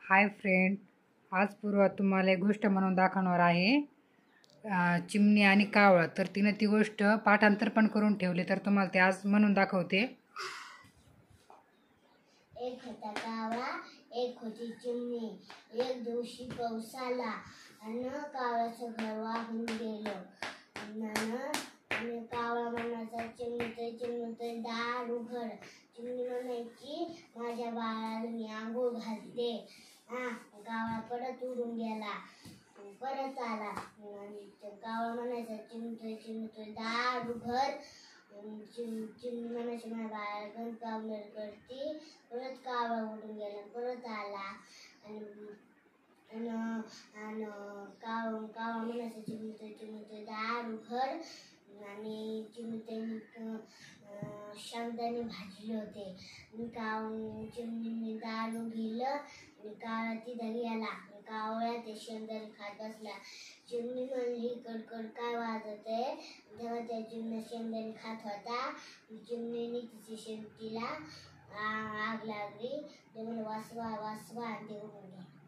Hi friend, आज पूर्वा तुम्हाला एक गोष्ट म्हणून दाखवणार आहे. चिमणी आणि कावळा. तर तिने ती गोष्ट पाठांतर पण करून ठेवली, तर तुम्हाला ते आज म्हणून दाखवते. एक होता कावळा, एक होती चिमणी. एक दिवशी पाऊस आला आणि कावळ्याचं घर वाहून गेलं. आणि कावळा म्हणायचा, चिमणीचे दार उघड. चिमणी म्हणायची, माझ्या बाळाला मी आंघोळ घालते. कावळा परत उडून गेला. परत आला आणि कावळा म्हणायचा, चिमणीचे दार उघड. चिमणी म्हणायची, माझ्या बाळाला गण पावडर करते. परत कावळा उडून गेला. परत आला आणि कावळा म्हणायचा, चिमणीचे दार उघड. आणि चिमणी शेंगदाणे भाजले होते. चिमणीने दार उघडलं आणि कावळा तिथं गेला. कावळा ते शेंगदाणे खात बसला. चिमणी म्हणली, कडकड काय वाजत आहे? तेव्हा त्या चिमण्या शेंगदाणे खात होता. चिमणीने तिची शेंगटीला आग लागली. ते म्हणे वाचवा वाचवा, आणि ते उडून गेले.